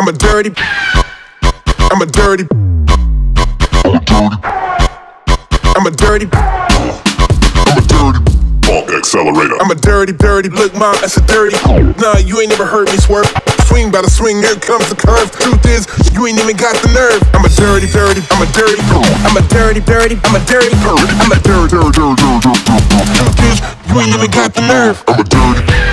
I'm a dirty. I'm a dirty. I'm a dirty. I'm a dirty. Funk accelerator. I'm a dirty. Look, mom, that's a dirty. Nah, you ain't never heard me swerve. Swing by the swing, here comes the curve. Truth is, you ain't even got the nerve. I'm a dirty. I'm a dirty. I'm a dirty. I'm a dirty. I'm a dirty. Truth is, you ain't even got the nerve. I'm a dirty.